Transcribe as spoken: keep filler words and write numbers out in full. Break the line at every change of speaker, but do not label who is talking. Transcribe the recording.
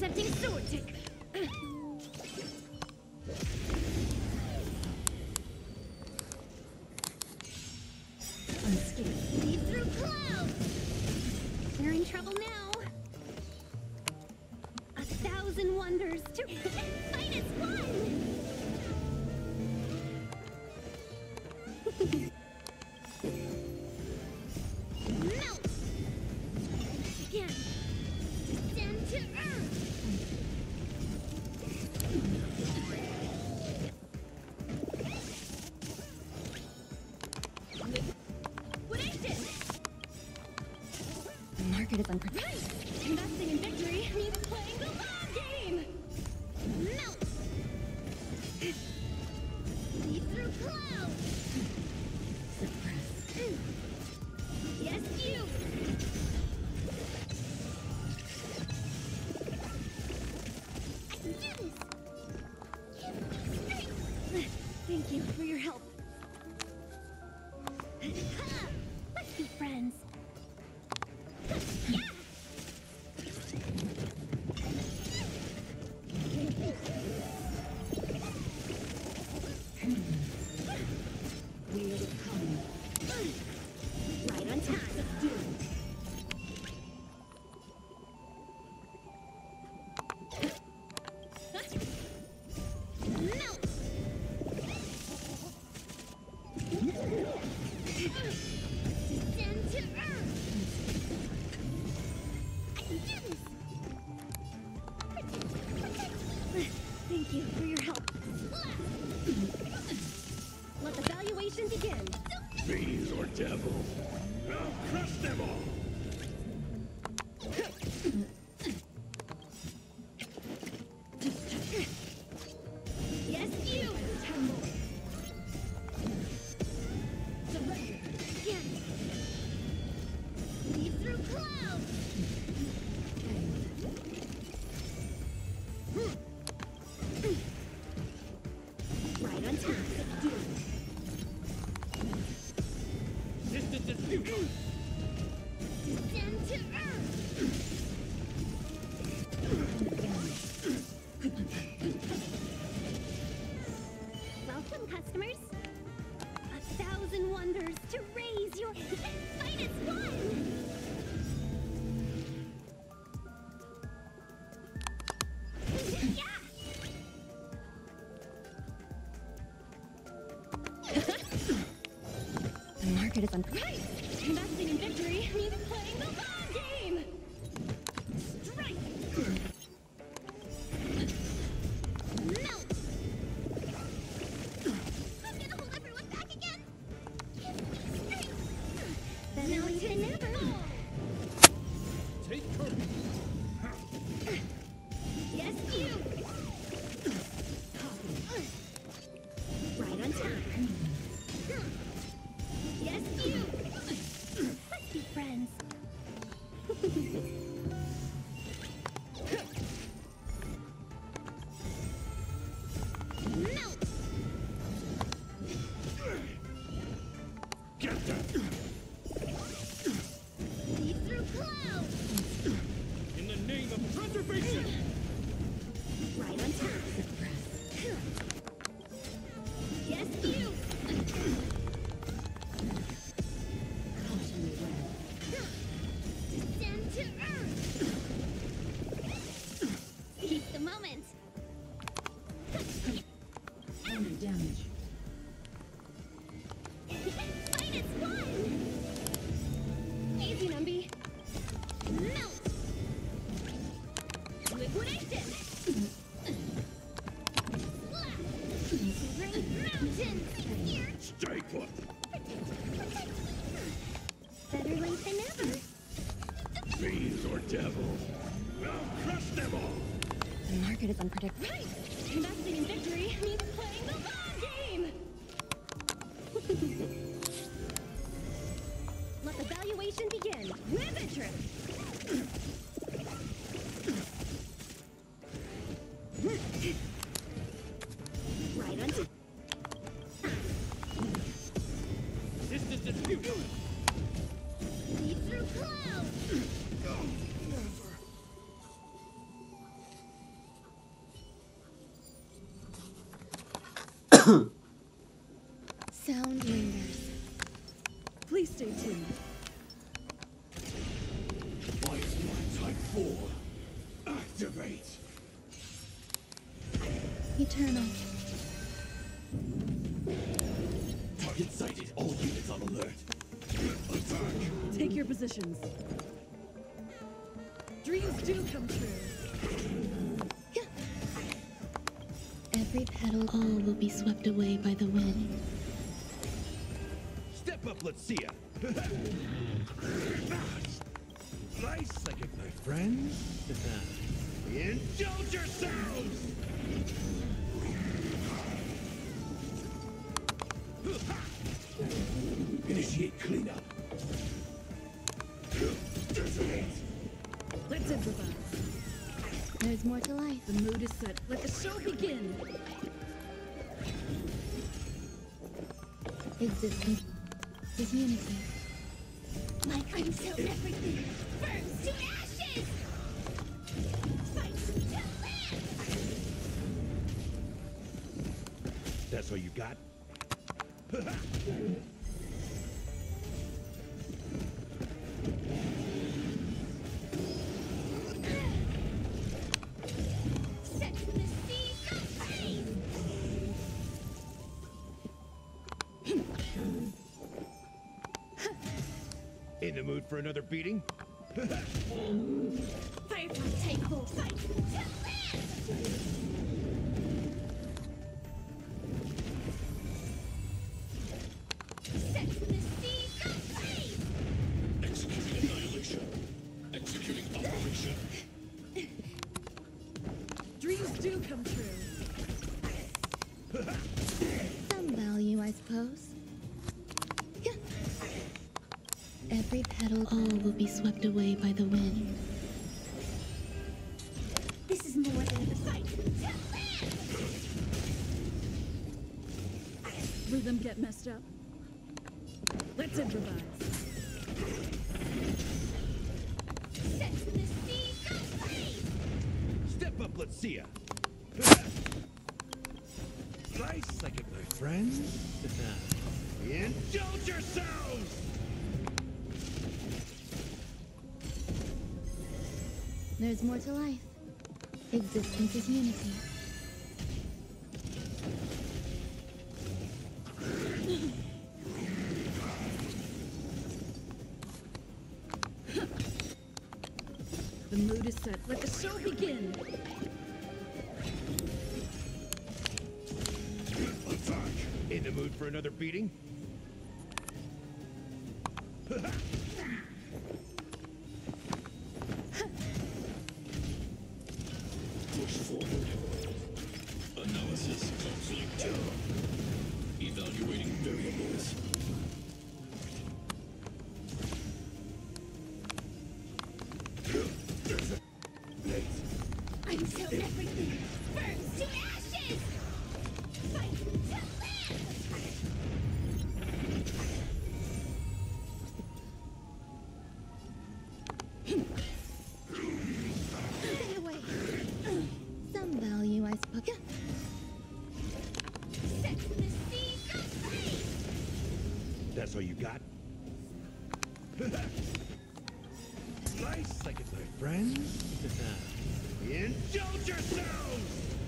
Accepting sword tick. Unscathed. Lead through clouds. We're in trouble now. A thousand wonders to fight as one. Melt. Again. Descend to earth. What I did. The market is unpredictable. Right. Investing in victory means playing the long game. Melt. Lead through clouds. Suppress. Yes, you. I can do this. Give me strength. Thank you for your help. Let's be friends. Yeah. We'll come. Right on time. Melt. Descend to earth. I can do this. Thank you for your help. Let the valuation begin.
Fiends or devils, I'll crush them all!
Yes, you. Tremble. Surrender. Again. Lead through clouds. Right on time.
Distance is futile!
Descend to earth. Welcome, customers. A thousand wonders to raise your fight as one. Yeah. The market is unpredictable. Right. Investing in victory means playing the long game. Strike. Melt. I'm gonna hold everyone back again. Give me strength. Better late than never.
Take courage!
Yes, you. Right on time. Yes, you. Let's be friends. Melt.
Get that!
Lead through clouds.
In the name of preservation!
Right on time. Yes, you. Descend to earth. Seize the moment.
Any damage.
Fight as one. Easy, Numby. Melt. Liquidation. Great mountain. Here.
Stay put!
Better late than never.
Fiends or devils, I'll crush them all!
The market is unpredictable. Right. Investing in victory means playing the long game. Let the valuation begin. Rivet trip. Right on time.
Distance is futile!
Lead through clouds. Sound lingers.
Please stay tuned.
Ice Type four. Activate.
Eternal.
Target sighted. All units on alert. Attack.
Take your positions. Dreams do come true.
Every petal, all will be swept away by the wind.
Step up, let's see ya. Nice psychic, my friends. Indulge yourselves! Initiate cleanup. Detonate.
Let's improvise.
There's more to life.
The mood is set. Let the show begin.
Existence is unity. Like until everything burns to ashes! Fight to live!
That's all you got?
Set the seas of pain!
In the mood for another beating?
Firefly take hold! Fight to live! Set the seas of pain!
Executing annihilation. Executing operation.
Dreams do come true.
Some value, I suppose. Every petal, all will be swept away by the wind. This is more than a fight.
Rhythm get messed up. Let's improvise.
Set the seas of flame!
Step up, let's see ya. Nice psychic, my friends. Indulge yourselves!
There's more to life. Existence is unity.
The mood is set. Let the show begin.
Attack. In the mood for another beating? Push forward. Analysis complete. Evaluating variables.
Until everything burns to ashes! Fight to live! Stay away. Some value, I suppose. Set the seas of flame!
That's all you got? Nice psychic, my friends. Indulge yourselves!